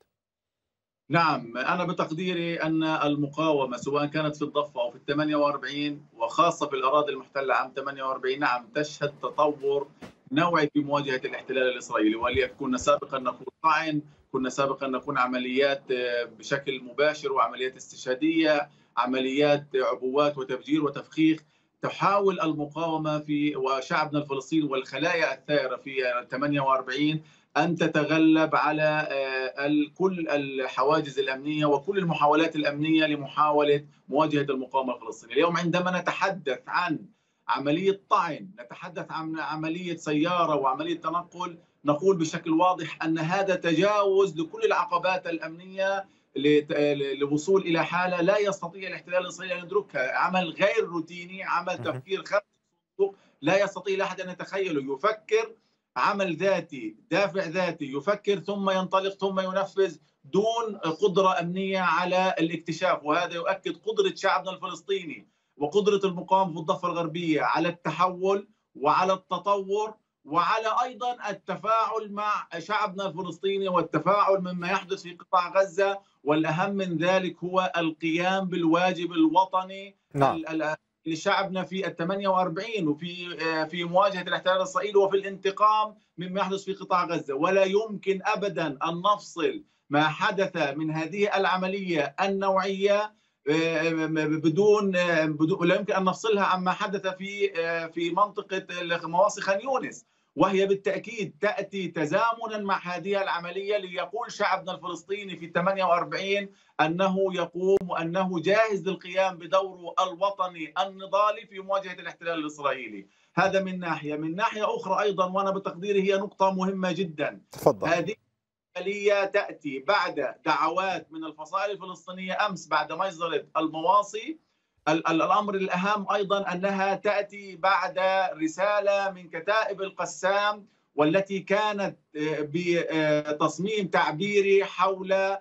نعم، أنا بتقديري أن المقاومة سواء كانت في الضفة أو في الثمانية وأربعين وخاصة في الأراضي المحتلة عام ثمانية وأربعين نعم تشهد تطور نوعي في مواجهة الاحتلال الإسرائيلي. ولكن سابقا نكون طعن، كنا سابقا نكون عمليات بشكل مباشر وعمليات استشهادية، عمليات عبوات وتفجير وتفخيخ. تحاول المقاومة في وشعبنا الفلسطيني والخلايا الثائرة في ثمانية وأربعين أن تتغلب على كل الحواجز الأمنية وكل المحاولات الأمنية لمحاولة مواجهة المقاومة الفلسطينية. اليوم عندما نتحدث عن عملية طعن، نتحدث عن عملية سيارة وعملية تنقل، نقول بشكل واضح أن هذا تجاوز لكل العقبات الأمنية للوصول إلى حالة لا يستطيع الاحتلال الإسرائيلي أن يدركها. عمل غير روتيني، عمل تفكير خارج الصندوق لا يستطيع أحد أن يتخيله. يفكر عمل ذاتي، دافع ذاتي، يفكر ثم ينطلق ثم ينفذ دون قدرة أمنية على الاكتشاف. وهذا يؤكد قدرة شعبنا الفلسطيني وقدرة المقاومة في الضفة الغربية على التحول وعلى التطور وعلى أيضا التفاعل مع شعبنا الفلسطيني والتفاعل مما يحدث في قطاع غزة. والأهم من ذلك هو القيام بالواجب الوطني نعم. لشعبنا في الثمانية وأربعين وفي في مواجهة الاحتلال الإسرائيلي وفي الانتقام مما يحدث في قطاع غزة. ولا يمكن أبدا أن نفصل ما حدث من هذه العملية النوعية بدون بدون لا يمكن أن نفصلها عما حدث في في منطقة مواصي خان يونس، وهي بالتأكيد تأتي تزامنا مع هذه العملية ليقول شعبنا الفلسطيني في ثمانية وأربعين أنه يقوم وأنه جاهز للقيام بدوره الوطني النضالي في مواجهة الاحتلال الإسرائيلي. هذا من ناحية. من ناحية أخرى أيضا، وأنا بتقديري هي نقطة مهمة جدا، تفضل. هذه العملية تأتي بعد دعوات من الفصائل الفلسطينية أمس بعد مجزرة المواصي. الأمر الأهم أيضا أنها تأتي بعد رسالة من كتائب القسام، والتي كانت بتصميم تعبيري حول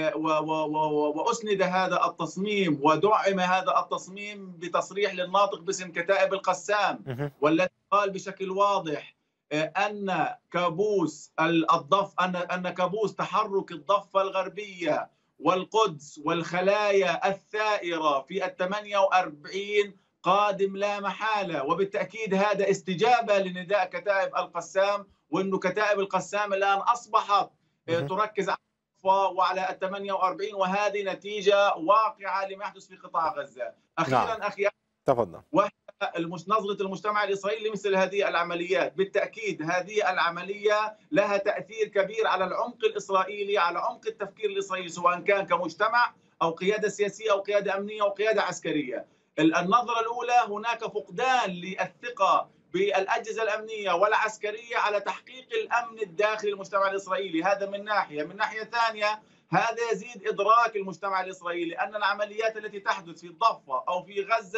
وأسند هذا التصميم ودعم هذا التصميم بتصريح للناطق باسم كتائب القسام، والذي قال بشكل واضح أن كابوس الضف أن أن كابوس تحرك الضفة الغربية والقدس والخلايا الثائرة في الثمانية وأربعين قادم لا محالة. وبالتأكيد هذا استجابة لنداء كتائب القسام، وأنه كتائب القسام الآن أصبحت تركز على الضفة وعلى الثمانية وأربعين، وهذه نتيجة واقعة لما يحدث في قطاع غزة. أخيرا نعم. أخي تفضل. وهي نظرة المجتمع الإسرائيلي لمثل هذه العمليات. بالتأكيد هذه العملية لها تأثير كبير على العمق الإسرائيلي، على عمق التفكير الإسرائيلي، سواء كان كمجتمع أو قيادة سياسية أو قيادة أمنية أو قيادة عسكرية. النظرة الأولى، هناك فقدان للثقة بالأجهزة الأمنية والعسكرية على تحقيق الأمن الداخلي للمجتمع الإسرائيلي. هذا من ناحية. من ناحية ثانية، هذا يزيد إدراك المجتمع الإسرائيلي أن العمليات التي تحدث في الضفة أو في غزة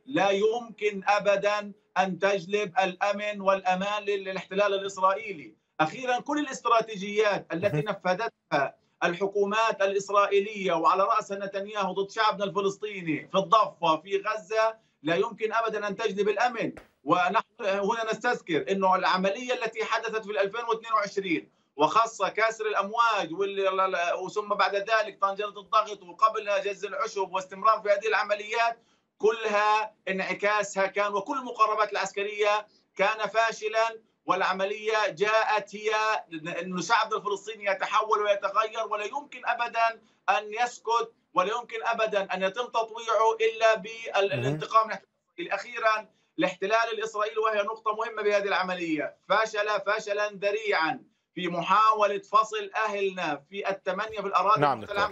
لا يمكن أبدا أن تجلب الأمن والأمان للاحتلال الإسرائيلي. أخيرا، كل الاستراتيجيات التي نفذتها الحكومات الإسرائيلية وعلى رأسها نتنياهو ضد شعبنا الفلسطيني في الضفة في غزة لا يمكن أبدا أن تجلب الأمن. ونحن هنا نستذكر أنه العملية التي حدثت في ألفين واثنين وعشرين وخاصة كاسر الأمواج وثم بعد ذلك طنجرة الضغط وقبلها جز العشب واستمرار في هذه العمليات كلها انعكاسها كان وكل المقربات العسكرية كان فاشلا، والعملية جاءت هي أن الشعب الفلسطيني يتحول ويتغير ولا يمكن أبدا أن يسكت ولا يمكن أبدا أن يتم تطويعه إلا بالانتقام. أخيرا، الاحتلال الإسرائيلي وهي نقطة مهمة بهذه العملية فشل فشلا ذريعا في محاولة فصل أهلنا في الثمانية في الأراضي نعم المحتلة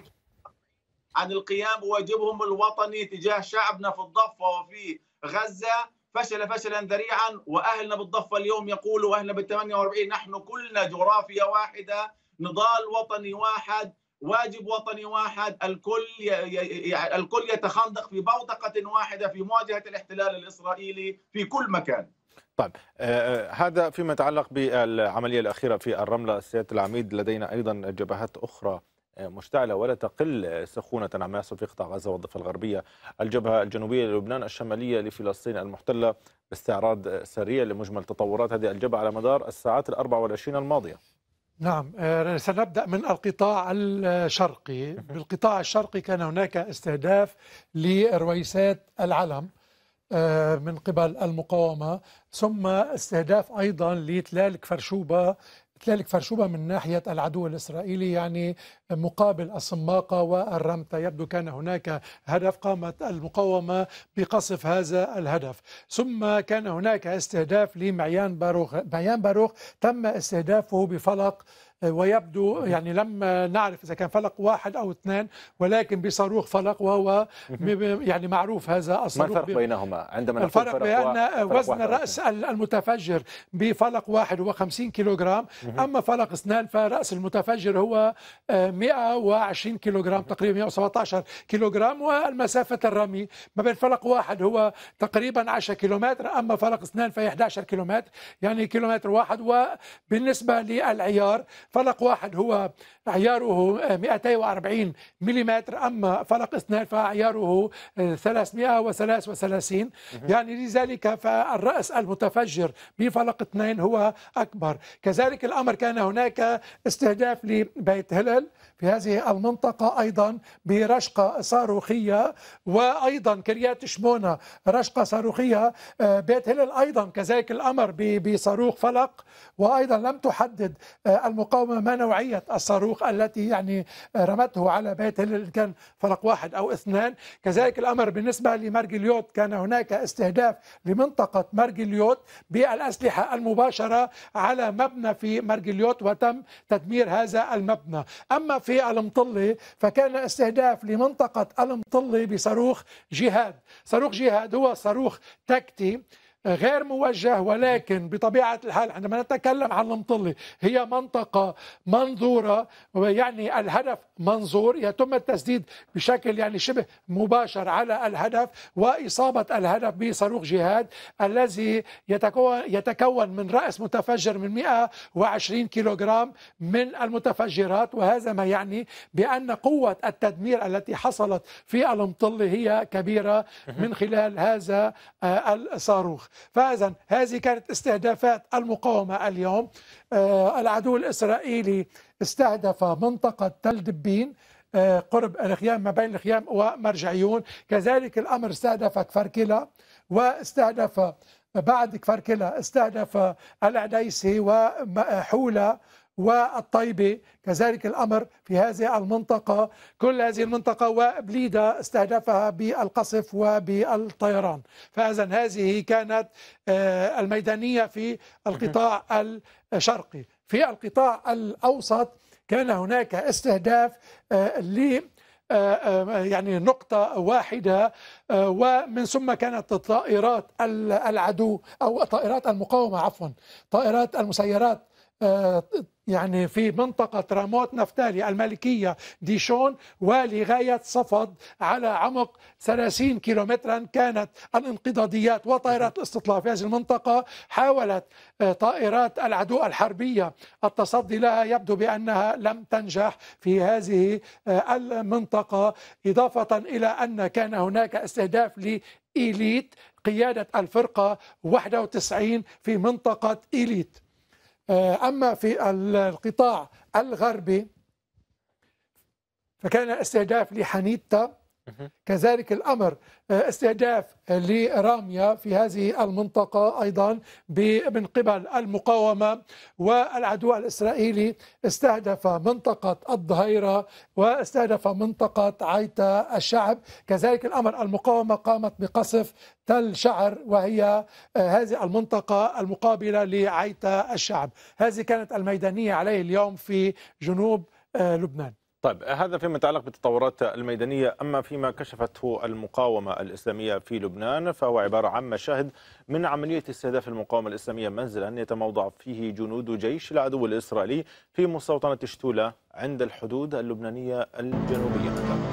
عن القيام بواجبهم الوطني تجاه شعبنا في الضفة وفي غزة. فشل فشلا ذريعا، وأهلنا بالضفة اليوم يقولوا وأهلنا بالثمانية وأربعين نحن كلنا جغرافيا واحدة، نضال وطني واحد، واجب وطني واحد، الكل الكل يتخندق في بوتقة واحدة في مواجهة الاحتلال الإسرائيلي في كل مكان. طيب آه هذا فيما يتعلق بالعملية الأخيرة في الرملة. سيادة العميد، لدينا أيضا جبهات أخرى مشتعلة ولا تقل سخونة عما يحصل في قطاع غزة والضفة الغربية. الجبهة الجنوبية للبنان، الشمالية لفلسطين المحتلة، باستعراض سريع لمجمل تطورات هذه الجبهة على مدار الساعات الأربع والعشرين الماضية. نعم، سنبدأ من القطاع الشرقي. بالقطاع الشرقي كان هناك استهداف لرويسات العلم من قبل المقاومة، ثم استهداف أيضا لتلال كفرشوبة تلال كفرشوبة من ناحية العدو الإسرائيلي، يعني مقابل الصماقة والرمتة. يبدو كان هناك هدف قامت المقاومة بقصف هذا الهدف. ثم كان هناك استهداف لمعيان باروخ. معيان باروخ تم استهدافه بفلق، ويبدو يعني لم نعرف إذا كان فلق واحد أو اثنان، ولكن بصاروخ فلق، وهو يعني معروف هذا الصاروخ. ما الفرق بينهما عندما نقول الفرق بأن وزن الرأس المتفجر بفلق واحد هو خمسين كيلوغرام، أما فلق اثنان فرأس المتفجر هو مئة وعشرين كيلوغرام، تقريبا مئة وسبعة عشر كيلوغرام، والمسافة الرمي ما بين فلق واحد هو تقريبا عشرة كيلومتر، أما فلق اثنان فهي أحد عشر كيلومتر، يعني كيلومتر واحد. وبالنسبة للعيار فلق واحد هو عياره مئتين وأربعين ملم، أما فلق اثنان فعياره ثلاثمئة وثلاثة وثلاثين، يعني لذلك فالرأس المتفجر بفلق اثنين هو أكبر. كذلك الأمر كان هناك استهداف لبيت هلل في هذه المنطقة أيضا برشقة صاروخية، وأيضا كريات شمونة رشقة صاروخية. بيت هلل أيضا كذلك الأمر بصاروخ فلق، وأيضا لم تحدد المقاومة ما نوعية الصاروخ التي يعني رمته على بيت هلل، إن كان فلق واحد أو اثنان. كذلك الأمر بالنسبة لمرجليوت، كان هناك استهداف لمنطقة مرجليوت بالأسلحة المباشرة على مبنى في مرجليوت، وتم تدمير هذا المبنى. أما في المطلة فكان استهداف لمنطقة المطلة بصاروخ جهاد. صاروخ جهاد هو صاروخ تكتي غير موجه، ولكن بطبيعة الحال عندما نتكلم عن المطلة هي منطقة منظورة، يعني الهدف منظور، يتم التسديد بشكل يعني شبه مباشر على الهدف وإصابة الهدف بصاروخ جهاد الذي يتكون يتكون من رأس متفجر من مئة وعشرين كيلوغرام من المتفجرات. وهذا ما يعني بأن قوة التدمير التي حصلت في المطلة هي كبيرة من خلال هذا الصاروخ. فإذا هذه كانت استهدافات المقاومة اليوم. آه العدو الإسرائيلي استهدف منطقة تل دبين آه قرب الخيام، ما بين الخيام ومرجعيون. كذلك الأمر استهدف كفركلة، واستهدف بعد كفركلة استهدف العديسي وحولة والطيبة. كذلك الأمر في هذه المنطقة، كل هذه المنطقة، وبليدة استهدفها بالقصف وبالطيران. فإذا هذه كانت الميدانية في القطاع الشرقي. في القطاع الأوسط كان هناك استهداف ل يعني نقطة واحدة، ومن ثم كانت طائرات العدو أو طائرات المقاومة عفوا طائرات المسيرات يعني في منطقة راموت نفتالي الملكية ديشون ولغاية صفد على عمق ثلاثين كيلومترا. كانت الانقضاضيات وطائرات الاستطلاع في هذه المنطقة حاولت طائرات العدو الحربية التصدي لها، يبدو بأنها لم تنجح في هذه المنطقة، إضافة إلى أن كان هناك استهداف لإيليت قيادة الفرقة واحد وتسعين في منطقة إيليت. أما في القطاع الغربي فكان استهداف لحنيتا، كذلك الأمر استهداف لراميا في هذه المنطقة أيضا من قبل المقاومة، والعدو الإسرائيلي استهدف منطقة الظهيرة واستهدف منطقة عيتا الشعب. كذلك الأمر المقاومة قامت بقصف تل شعر وهي هذه المنطقة المقابلة لعيتا الشعب. هذه كانت الميدانية عليه اليوم في جنوب لبنان. طيب، هذا فيما يتعلق بالتطورات الميدانية. أما فيما كشفته المقاومة الإسلامية في لبنان فهو عبارة عن مشاهد من عملية استهداف المقاومة الإسلامية منزلا يتموضع فيه جنود جيش العدو الإسرائيلي في مستوطنة شتولة عند الحدود اللبنانية الجنوبية.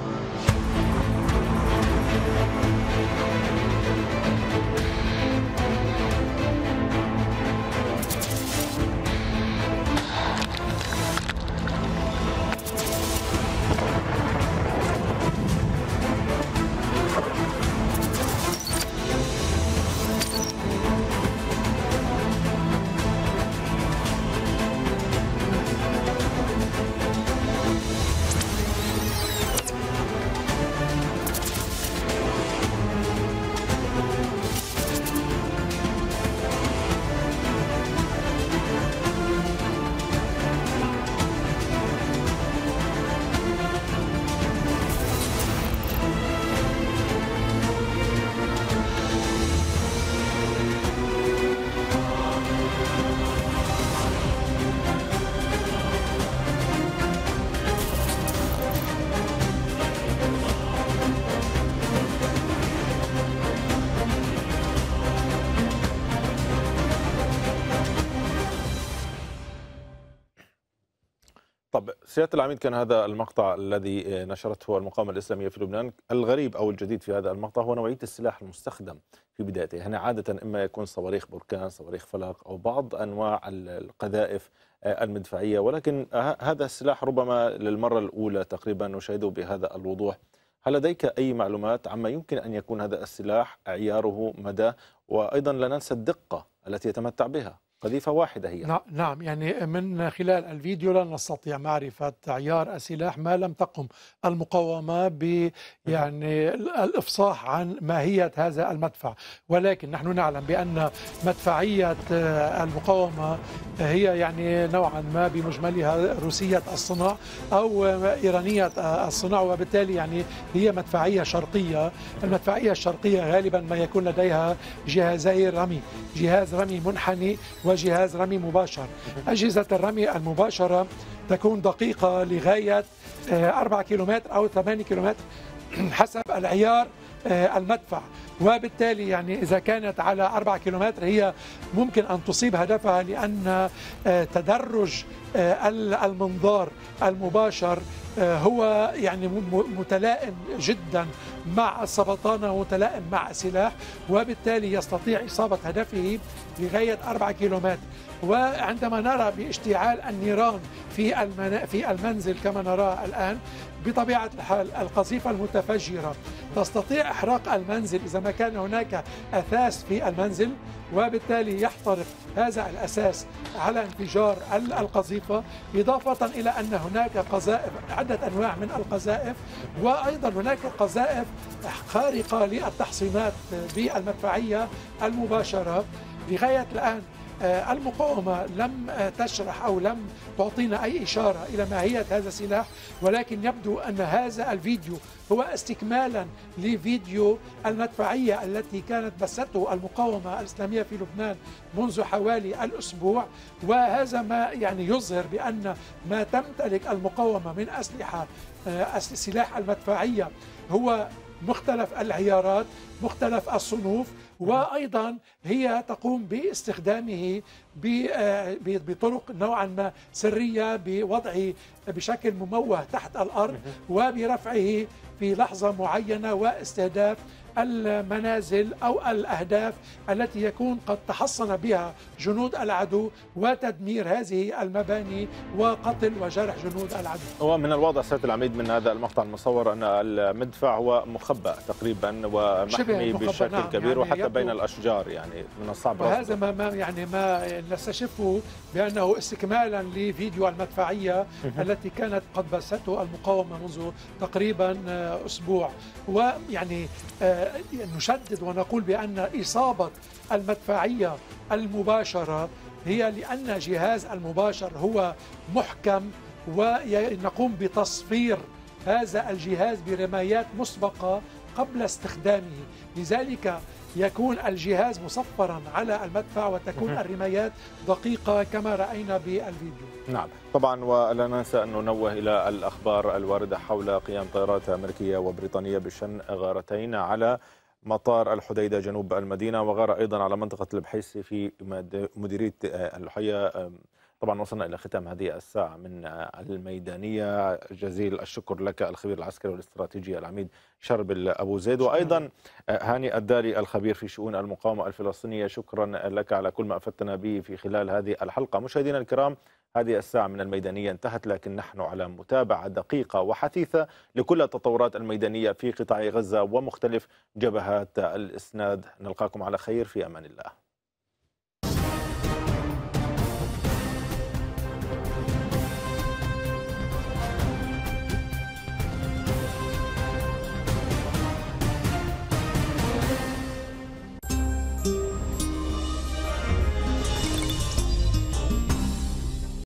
طب سيادة العميد، كان هذا المقطع الذي نشرته المقاومة الإسلامية في لبنان. الغريب أو الجديد في هذا المقطع هو نوعية السلاح المستخدم في بدايته. يعني عادة إما يكون صواريخ بركان، صواريخ فلق، أو بعض أنواع القذائف المدفعية، ولكن هذا السلاح ربما للمرة الأولى تقريبا نشاهده بهذا الوضوح. هل لديك أي معلومات عما يمكن أن يكون هذا السلاح، عياره، مدى، وأيضا لا ننسى الدقة التي يتمتع بها؟ قذيفة واحدة هي. نعم، يعني من خلال الفيديو لا نستطيع معرفة عيار السلاح ما لم تقم المقاومة ب يعني الإفصاح عن ماهية هذا المدفع، ولكن نحن نعلم بأن مدفعية المقاومة هي يعني نوعا ما بمجملها روسية الصنع أو إيرانية الصنع، وبالتالي يعني هي مدفعية شرقية. المدفعية الشرقية غالبا ما يكون لديها جهازي رمي، جهاز رمي منحني وجهاز رمي مباشر. أجهزة الرمي المباشرة تكون دقيقة لغاية أربعة كيلومتر أو ثمانية كيلومتر حسب العيار المدفع، وبالتالي يعني إذا كانت على أربعة كيلومتر هي ممكن أن تصيب هدفها، لأن تدرج المنظار المباشر هو يعني متلائم جدا مع السبطانة ومتلائم مع السلاح، وبالتالي يستطيع إصابة هدفه لغاية أربعة كيلومتر. وعندما نرى باشتعال النيران في في المنزل كما نراه الآن، بطبيعة الحال القذيفة المتفجرة تستطيع إحراق المنزل إذا ما كان هناك أثاث في المنزل، وبالتالي يحترق هذا الأساس على انفجار القذيفة، إضافة إلى أن هناك قذائف، عدة أنواع من القذائف، وأيضا هناك قذائف خارقة للتحصينات بالمدفعية المباشرة. لغاية الآن المقاومة لم تشرح أو لم تعطينا أي إشارة إلى ماهية هذا السلاح، ولكن يبدو أن هذا الفيديو هو استكمالا لفيديو المدفعية التي كانت بثته المقاومة الإسلامية في لبنان منذ حوالي الأسبوع، وهذا ما يعني يظهر بأن ما تمتلك المقاومة من أسلحة سلاح المدفعية هو مختلف العيارات، مختلف الصنوف، وأيضا هي تقوم باستخدامه بطرق نوعا ما سرية، بوضعه بشكل مموه تحت الأرض وبرفعه في لحظة معينة واستهداف المنازل أو الأهداف التي يكون قد تحصن بها جنود العدو، وتدمير هذه المباني وقتل وجرح جنود العدو. ومن الواضح سيادة العميد من هذا المقطع المصور أن المدفع هو مخبأ تقريبا ومحمي بشكل نعم كبير، يعني وحتى بين الأشجار، يعني من الصعب. وهذا ما ما يعني ما نستشفه بأنه استكمالا لفيديو المدفعية التي كانت قد بثته المقاومة منذ تقريبا أسبوع. ويعني نشدد ونقول بأن إصابة المدفعية المباشرة هي لأن جهاز المباشر هو محكم، ونقوم بتصفير هذا الجهاز برمايات مسبقة قبل استخدامه، لذلك يكون الجهاز مصفرا على المدفع وتكون الرمايات دقيقة كما رأينا بالفيديو. نعم طبعا، ولا ننسى أن ننوه إلى الأخبار الواردة حول قيام طائرات أمريكية وبريطانية بشن غارتين على مطار الحديدة جنوب المدينة، وغارة أيضا على منطقة البحيثي في مديرية اللحية. طبعا وصلنا إلى ختام هذه الساعة من الميدانية. جزيل الشكر لك الخبير العسكري والاستراتيجي العميد شربل أبو زيد، وأيضا هاني الداري الخبير في شؤون المقاومة الفلسطينية. شكرا لك على كل ما أفدتنا به في خلال هذه الحلقة. مشاهدينا الكرام، هذه الساعة من الميدانية انتهت، لكن نحن على متابعة دقيقة وحثيثة لكل التطورات الميدانية في قطاع غزة ومختلف جبهات الإسناد. نلقاكم على خير، في أمان الله.